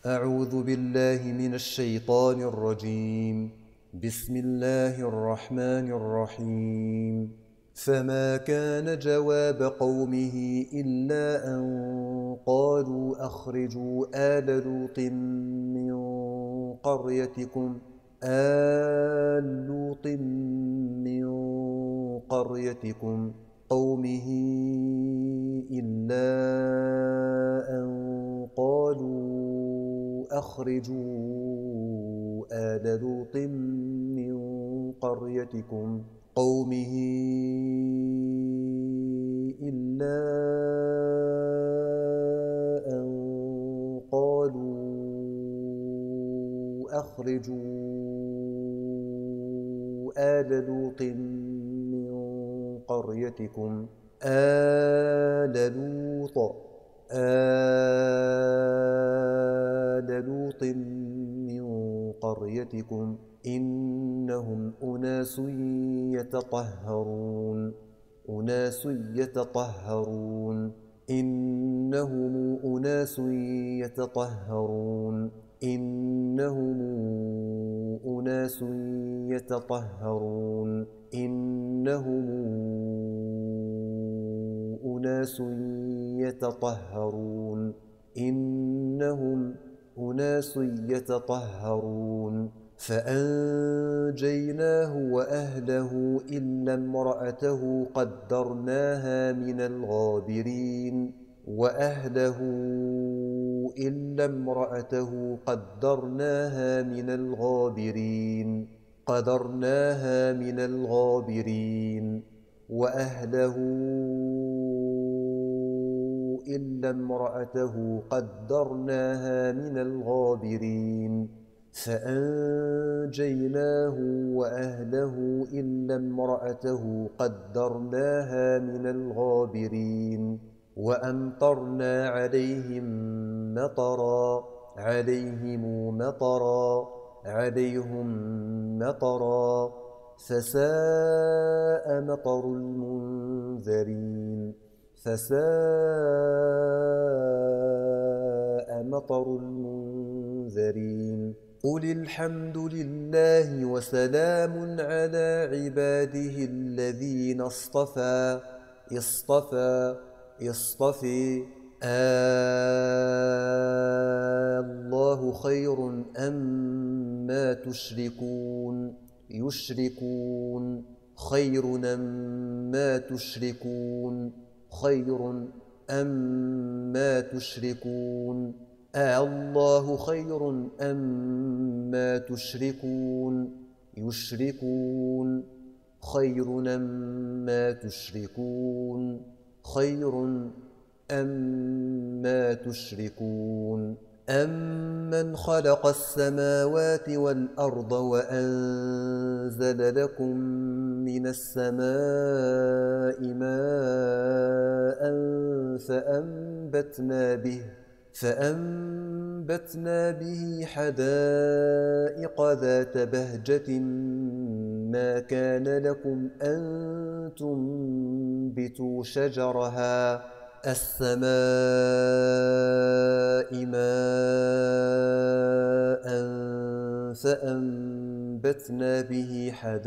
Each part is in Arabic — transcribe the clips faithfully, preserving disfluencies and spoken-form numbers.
أعوذ بالله من الشيطان الرجيم. بسم الله الرحمن الرحيم. فما كان جواب قومه إلا أن قالوا أخرجوا آل لوط من قريتكم آل لوط من قريتكم قومه إلا أن قالوا أخرجوا آل لوط من قريتكم قومه إلا أن قالوا أخرجوا آل لوط من قريتكم آل لوط آل لوط من قريتكم إنهم أناس يتطهرون أناس يتطهرون إنهم أناس يتطهرون إنهم أناس يتطهرون إنهم أناس يتطهرون إنهم أناس يتطهرون فأنجيناه وأهله إلا امرأته قدرناها من الغابرين وأهله إلا امرأته قدرناها من الغابرين قدرناها من الغابرين وأهله إلا امرأته قدرناها من الغابرين فأنجيناه وأهله إلا امرأته قدرناها من الغابرين وأمطرنا عليهم مطرا عليهم مطرا عليهم مطرا فساء مطر المنذرين فساء مطر المنذرين قل الحمد لله وسلام على عباده الذين اصطفى اصطفى اصطفي الله خير أما تشركون يشركون خير أما تشركون خير أما تشركون الله خير أما تشركون يشركون خير أما تشركون خير أما تشركون أمن خلق السماوات والأرض وأنزل لكم من السماء ماء فأنبتنا به فأنبتنا به حدائق ذات بهجة ما كان لكم أن تنبتوا شجرها السماء ماء فأنبتنا به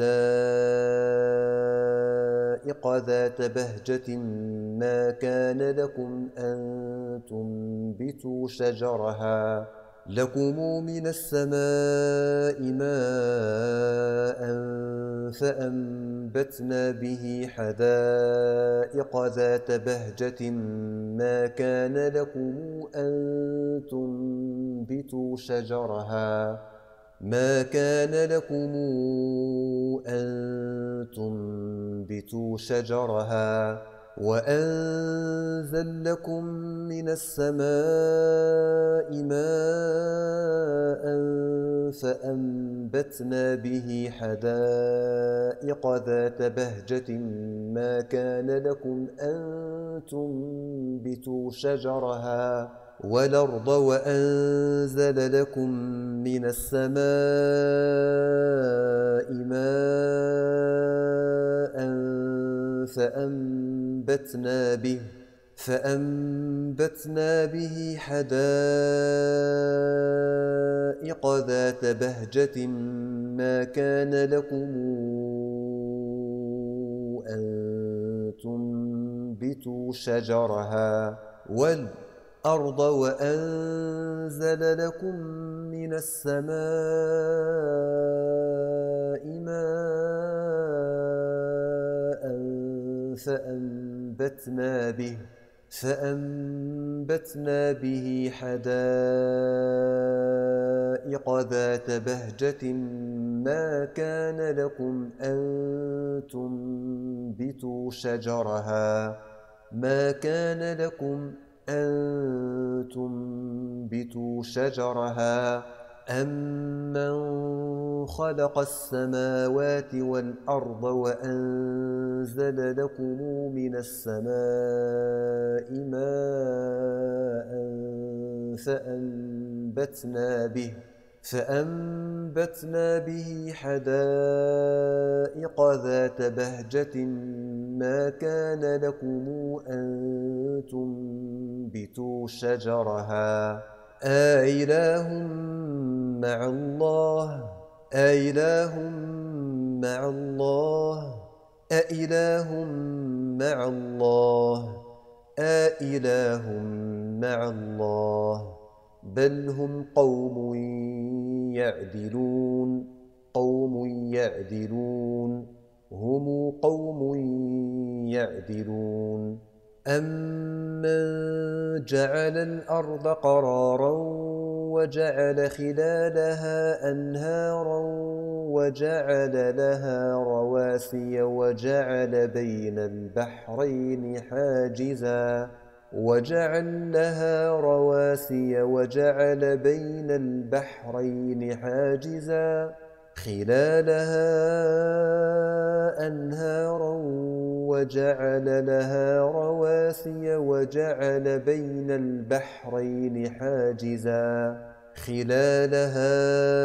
حدائق ذات بهجة ما كان لكم أن تنبتوا شجرها لكم من السماء ماء فأنبتنا به حدائق ذات بهجة ما كان لكم أن تنبتوا شجرها ما كان لكم أن تنبتوا شجرها وأنزل لكم من السماء ماء فأنبتنا به حدائق ذات بهجة ما كان لكم أن تنبتوا شجرها والأرض وأنزل لكم من السماء ماء فأنبتنا به فأنبتنا به حدائق ذات بهجة ما كان لكم أن تنبتوا شجرها والأرض وأنزل لكم من السماء ماء فأنبتنا به فأنبتنا به حدائق ذات بهجة ما كان لكم أن تنبتوا شجرها ما كان لكم أن تنبتوا شجرها أَمَّنْ خَلَقَ السَّمَاوَاتِ وَالْأَرْضَ وَأَنزَلَ لَكُم مِّنَ السَّمَاءِ مَاءً فَأَنبَتْنَا بِهِ فَأَنبَتْنَا بِهِ حَدَائِقَ ذَاتَ بَهْجَةٍ مَا كَانَ لَكُمْ أَن تُنبِتُوا شَجَرَهَا أَإِلَٰهٌ مَّعَ اللَّهِ أَإِلَٰهٌ مَّعَ اللَّهِ أَإِلَٰهٌ مَّعَ اللَّهِ أَإِلَٰهٌ مَّعَ اللَّهِ بَلْ هُمْ قَوْمٌ يَعْدِلُونَ قَوْمٌ يَعْدِلُونَ هُمْ قَوْمٌ يَعْدِلُونَ أَمَّن جَعَلَ الْأَرْضَ قَرَارًا وَجَعَلَ خِلَالَهَا أَنْهَارًا وَجَعَلَ لَهَا رَوَاسِيَ وَجَعَلَ بَيْنَ الْبَحْرَيْنِ حَاجِزًا وَجَعَلَ لَهَا رَوَاسِيَ وَجَعَلَ بَيْنَ الْبَحْرَيْنِ حَاجِزًا خِلَالَهَا أَنْهَارًا وَجَعَلَ لَهَا رَوَاسِيَ وَجَعَلَ بَيْنَ الْبَحْرَيْنِ حَاجِزًا خِلَالَهَا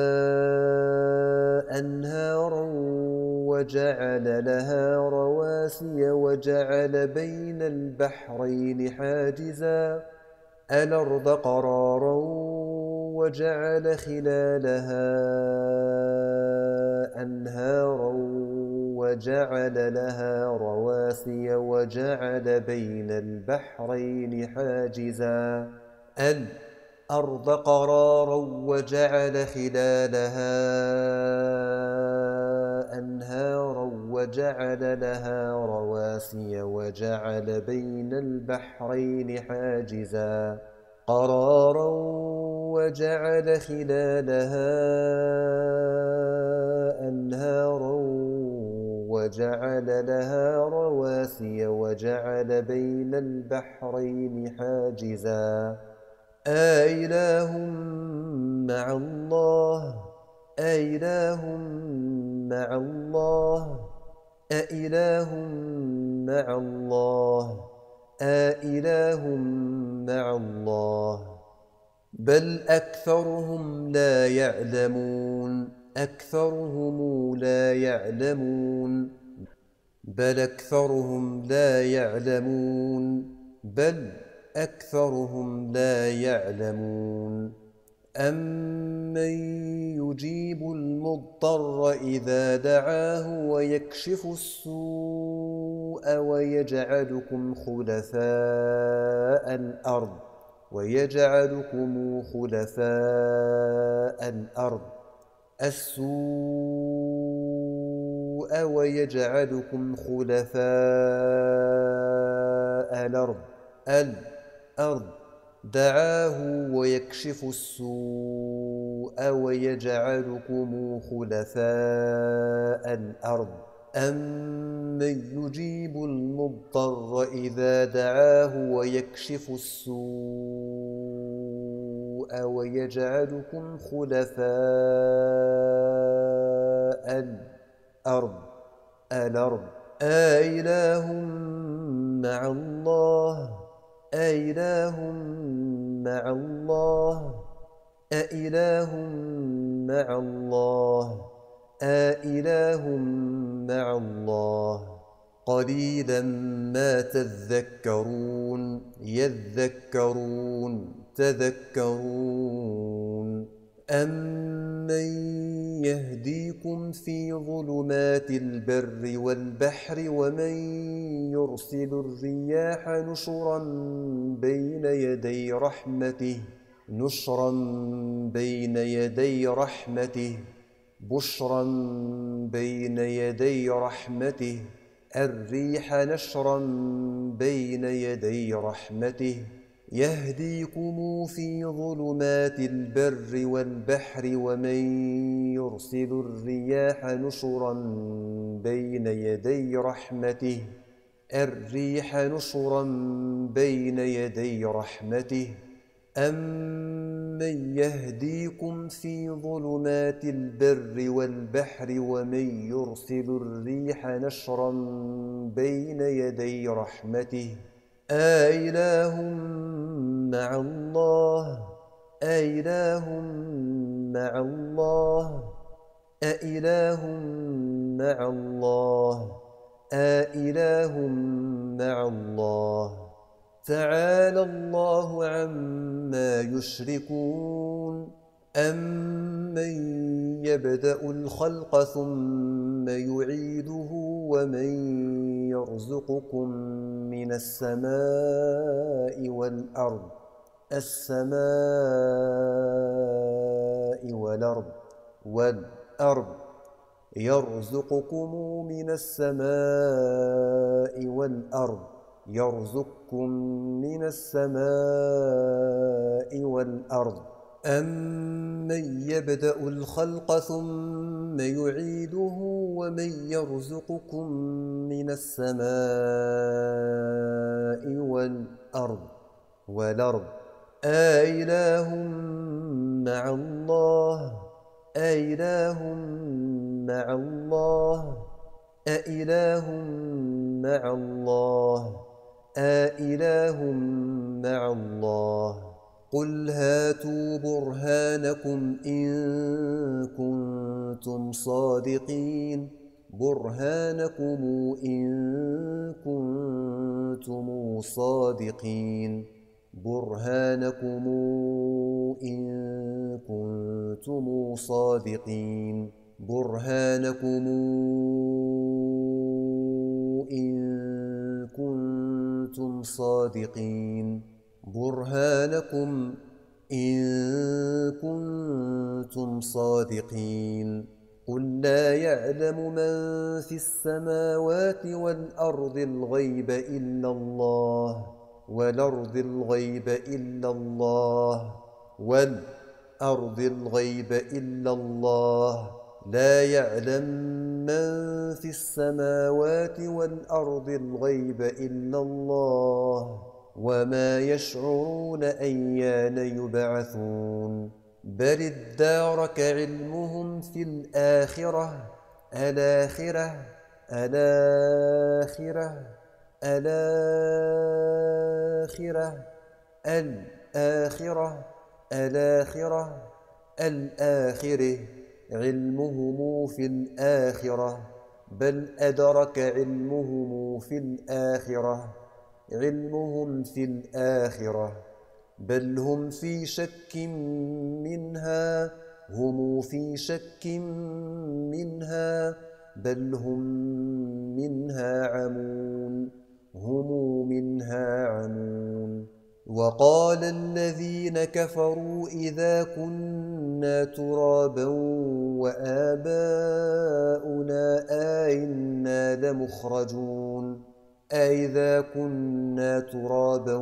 أَنْهَارًا وَجَعَلَ لَهَا رَوَاسِيَ وَجَعَلَ بَيْنَ الْبَحْرَيْنِ حَاجِزًا الْأَرْضَ قَرَارًا وَجَعَلَ خِلَالَهَا أَنْهَارًا وَجَعَلَ لَهَا رَوَاسِيَ وَجَعَلَ بَيْنَ الْبَحْرَيْنِ حَاجِزًا الْأَرْضَ قَرَارًا وَجَعَلَ خِلَالَهَا أَنْهَارًا وَجَعَلَ لَهَا رَوَاسِيَ وَجَعَلَ بَيْنَ الْبَحْرَيْنِ حَاجِزًا قَرَارًا وَجَعَلَ خِلَالَهَا أَنْهَارًا وَجَعَلَ لَهَا رَوَاسِيَ وَجَعَلَ بَيْنَ الْبَحْرَيْنِ حَاجِزًا أَإِلَٰهٌ مَّعَ اللَّهِ أَإِلَٰهٌ مَّعَ اللَّهِ أَإِلَٰهٌ مَّعَ اللَّهِ أَإِلَٰهٌ مَّعَ اللَّهِ بَلْ أَكْثَرُهُمْ لَا يَعْلَمُونَ أَكْثَرُهُمْ لَا يَعْلَمُونَ بَلْ أَكْثَرُهُمْ لَا يَعْلَمُونَ بَلْ أَكْثَرُهُمْ لَا يَعْلَمُونَ أَمَّن يُجِيبُ الْمُضْطَرَّ إِذَا دَعَاهُ وَيَكْشِفُ السُّوءَ وَيَجْعَلُكُمْ خُلَفَاءَ الْأَرْضِ وَيَجْعَلُكُمْ خُلَفَاءَ الْأَرْضِ السُّوءَ وَيَجْعَلُكُمْ خُلَفَاءَ الْأَرْضِ الْأَرْضِ دَعَاهُ وَيَكْشِفُ السُّوءَ وَيَجْعَلُكُمْ خُلَفَاءَ الْأَرْضِ أَمَّن يُجِيبُ الْمُضْطَرَّ إِذَا دَعَاهُ وَيَكْشِفُ السُّوءَ وَيَجْعَلُكُمْ خُلَفَاءَ الْأَرْضِ الْأَرْضِ أَإِلَٰهٌ مَّعَ اللَّهِ أَإِلَٰهٌ مَّعَ اللَّهِ أَإِلَٰهٌ مَّعَ اللَّهِ أَإِلَٰهٌ مَّعَ اللَّهِ قَلِيلًا مَا تَذَكَّرُونَ يَذَّكَّرُونَ تَذَكَّرُونَ أَمَّن يَهْدِيكُمْ فِي ظُلُمَاتِ الْبَرِّ وَالْبَحْرِ وَمَن يُرْسِلُ الرِّيَاحَ نُشُرًا بَيْنَ يَدَيْ رَحْمَتِهِ نُشْرًا بَيْنَ يَدَيْ رَحْمَتِهِ بُشْرًا بَيْنَ يَدَيْ رَحْمَتِهِ الرِّيحَ نَشْرًا بَيْنَ يَدَيْ رَحْمَتِهِ يهديكم في ظلمات البر والبحر ومن يرسل الرياح نشرا بين يدي رحمته الريح نشرا بين يدي رحمته أمن يهديكم في ظلمات البر والبحر ومن يرسل الريح نشرا بين يدي رحمته أإله مع الله أإله مع الله أإله مع الله أإله مع الله تعالى الله عما يشركون أمن يبدأ الخلق ثم يعيده ومن يرزقكم من السماء والأرض السماء والأرض والأرض يرزقكم من السماء والأرض يرزقكم من السماء والأرض أمن يبدأ الخلق ثم يعيده ومن يرزقكم من السماء والأرض والأرض أإله مع الله أإله مع الله أإله مع الله أإله مع الله قل هاتوا برهانكم إن كنتم صادقين برهانكم إن كنتم صادقين برهانكم إن كنتم صادقين برهانكم إن كنتم صادقين برهانكم إن كنتم صادقين قل لا يعلم من في السماوات والأرض الغيب إلا الله والأرض الغيب إلا الله والأرض الغيب إلا الله لا يعلم من في السماوات والأرض الغيب إلا الله وما يشعرون أيان يبعثون بل ادارك علمهم في الآخرة الآخرة الآخرة الآخرة الآخرة الآخرة الآخرة علمهم في الآخرة بل أدرك علمهم في الآخرة علمهم في الآخرة بل هم في شك منها هم في شك منها بل هم منها عمون هم منها عمون وقال الذين كفروا إذا كنا ترابا وآباؤنا أئنا لمخرجون أئذا كنا ترابا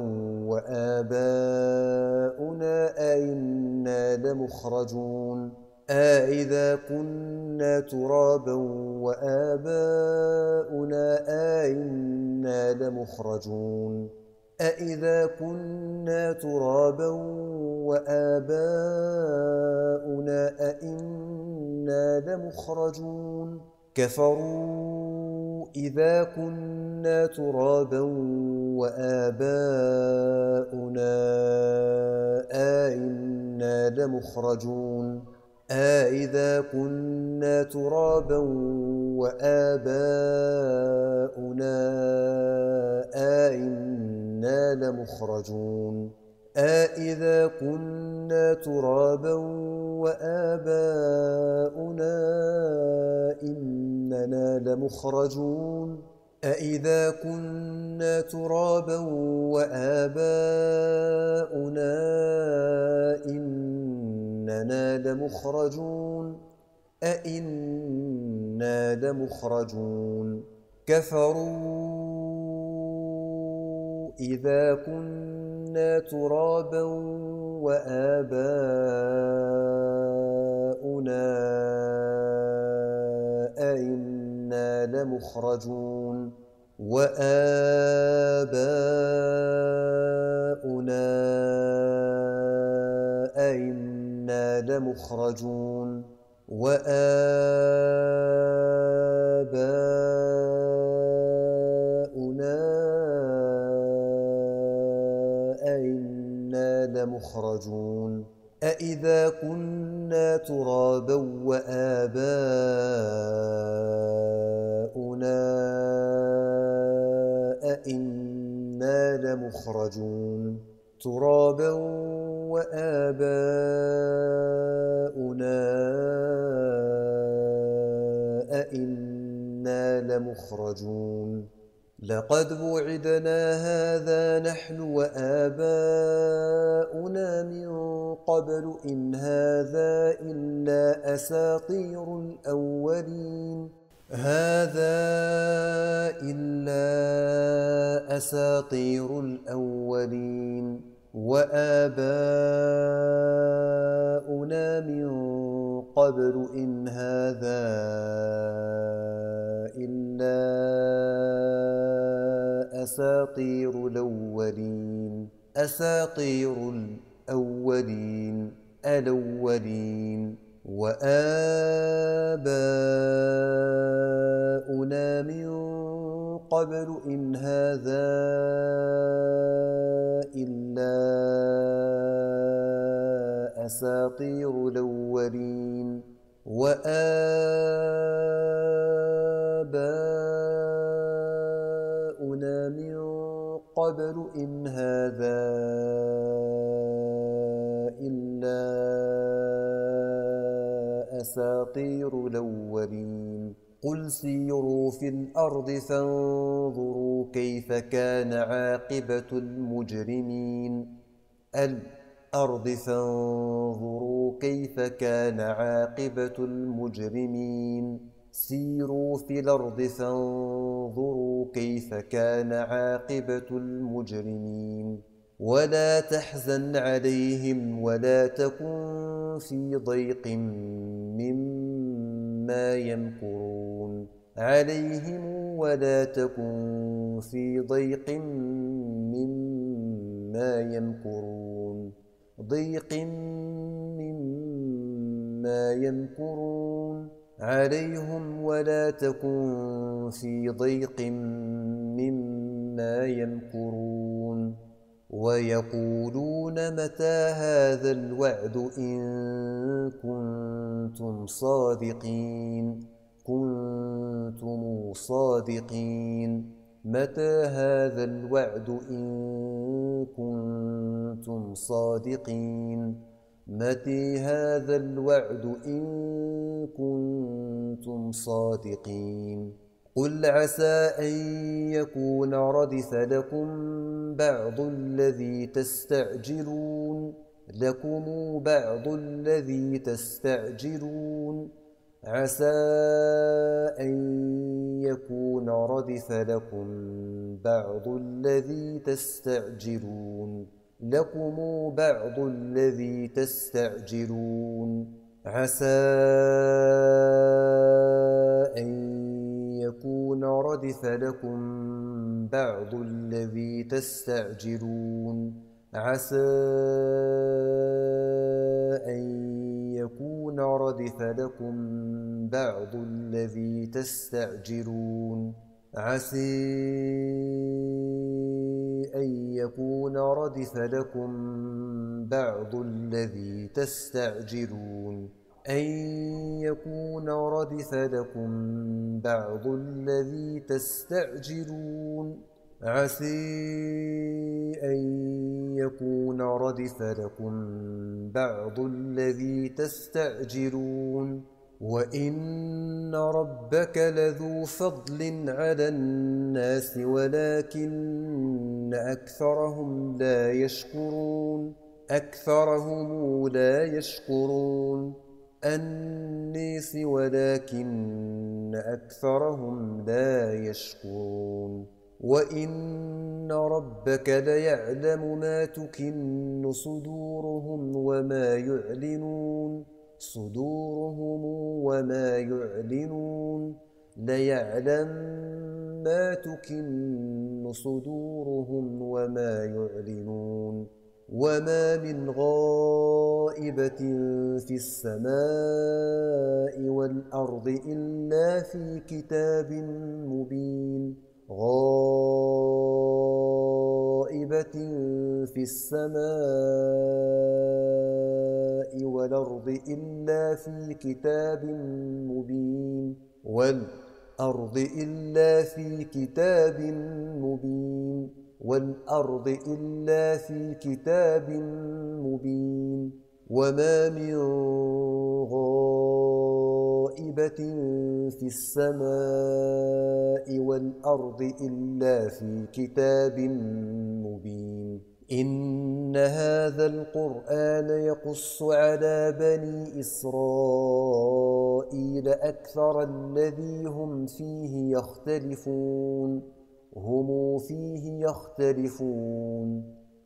وآباؤنا أئنا لمخرجون أئذا كنا ترابا وآباؤنا أئنا لمخرجون أئذا كنا ترابا وآباؤنا أئنا لمخرجون كفروا إذا كنا ترابا وآباؤنا أئنا لمخرجون أئذا كنا ترابا وآباؤنا أئنا لمخرجون أإذا كنا ترابا وآباؤنا إننا لمخرجون أإذا كنا ترابا وآباؤنا إننا لمخرجون أإنا لمخرجون كفروا إذا كنا ترابا وآباؤنا أإنا لمخرجون وآباؤنا أإنا لمخرجون وآباؤنا أإنا لمخرجون أإذا كنا ترابا وآباؤنا أإنا لمخرجون ترابا وآباؤنا أإنا لمخرجون لقد وعدنا هذا نحن وآباؤنا من قبل إن هذا إلا أساطير الأولين هذا إلا أساطير الأولين وآباؤنا من قبل إن هذا إلا أساطير الأولين أساطير الأولين الأولين وآباؤنا من قبل إن هذا إلا أساطير الأولين وآباؤنا من قبل إن هذا إلا أساطير الأولين قل سيروا في الأرض فانظروا كيف كان عاقبة المجرمين الأرض فانظروا كيف كان عاقبة المجرمين سيروا في الأرض فانظروا كيف كان عاقبة المجرمين ولا تحزن عليهم ولا تكن في ضيق مما يمكرون عليهم ولا تكن في ضيق مما يمكرون ضيق مما يمكرون عليهم ولا تكن في ضيق مما يمكرون ويقولون متى هذا الوعد إن كنتم صادقين كنتم صادقين متى هذا الوعد إن كنتم صادقين متى هذا الوعد إن كنتم صادقين قل عسى أن يكون ردف لكم بعض الذي تستعجلون لكم بعض الذي تستعجلون عسى أن يكون ردف لكم بعض الذي تستعجلون لكم بعض الذي تستعجلون عسى أن يكون ردف لكم بعض الذي تستعجلون عسى أن يكون ردف لكم بعض الذي تستعجلون عسى أن يكون ردف لكم بعض الذي تستعجلون أن يكون ردف لكم بعض الذي تستعجلون عسي أن يكون ردف لكم بعض الذي تستعجلون وإن ربك لذو فضل على الناس ولكن أكثرهم لا يشكرون أكثرهم لا يشكرون النيس ولكن أكثرهم لا يشكرون وإن ربك ليعلم ما تكن صدورهم وما يعلنون صدورهم وما يعلنون ليعلم ما تكن صدورهم وما يعلنون وما من غائبة في السماء والأرض إلا في كتاب مبين غائبة في السماء والأرض إلا في كتاب مبين والأرض إلا في كتاب مبين والأرض إلا في كتاب مبين وما من غائبة في السماء والأرض إلا في كتاب مبين إن هذا القرآن يقص على بني إسرائيل أكثر الذي هم فيه يختلفون هم فيه يختلفون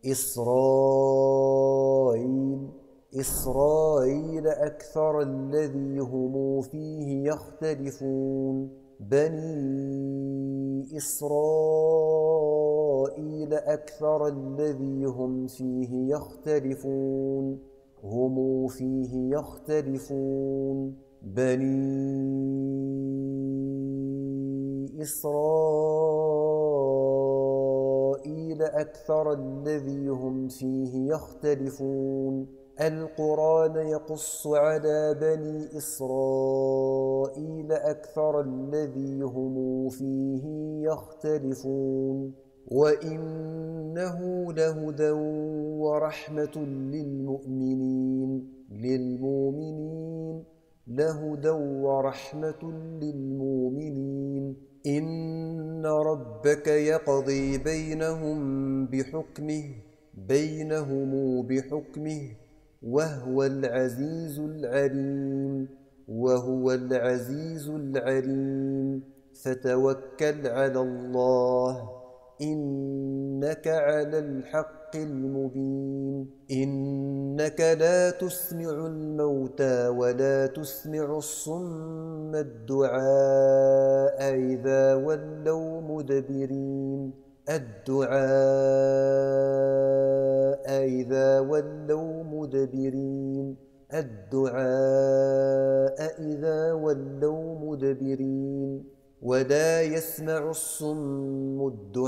إسرائيل إسرائيل أكثر الذي هم فيه يختلفون بني إسرائيل أكثر الذي هم فيه يختلفون هم فيه يختلفون بني إسرائيل أكثر الذي هم فيه يختلفون القرآن يقص على بني إسرائيل أكثر الذي هم فيه يختلفون وإنه لهدى ورحمة للمؤمنين للمؤمنين لهدى ورحمة للمؤمنين إن ربك يقضي بينهم بحكمه بينهم بحكمه وهو العزيز العليم وهو العزيز العليم فتوكل على الله إنك على الحق المبين إنك لا تسمع الموتى ولا تسمع الصم الدعاء إذا ولوا مدبرين الدعاء إذا ولوا مدبرين الدعاء إذا ولوا مدبرين ولا يسمع الصم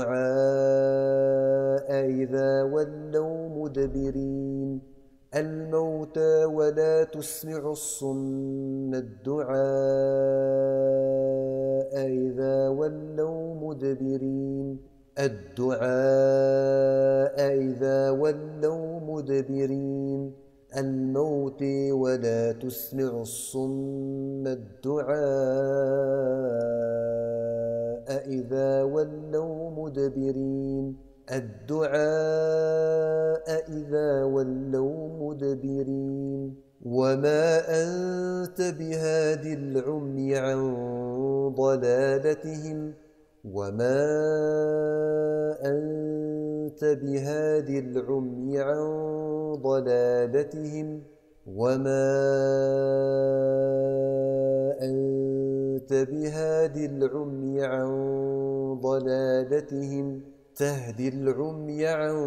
الدعاء إذا ولوا مدبرين الموتى ولا تسمع الصم الدعاء إذا ولوا مدبرين الدعاء إذا ولوا مدبرين الموت ولا تسمع الصم الدعاء إذا ولوا مدبرين الدعاء إذا ولوا مدبرين وما أنت بهاد العمي عن ضلالتهم وما أنت بهاد العمي عن ضلالتهم وما أنت بهاد العمي عن ضلالتهم تهدي العمي عن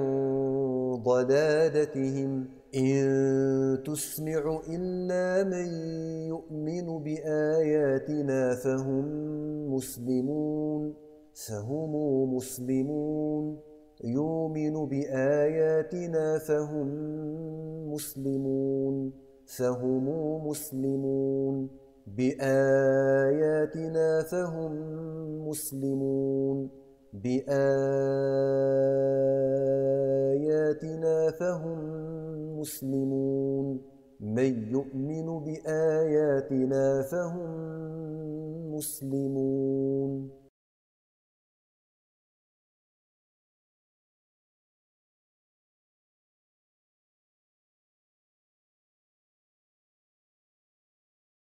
ضلالتهم إن تسمع إلا من يؤمن بآياتنا فهم مسلمون فهم مسلمون يؤمن بآياتنا فهم مسلمون فهم مسلمون بآياتنا فهم مسلمون بآياتنا فهم مسلمون من يؤمن بآياتنا فهم مسلمون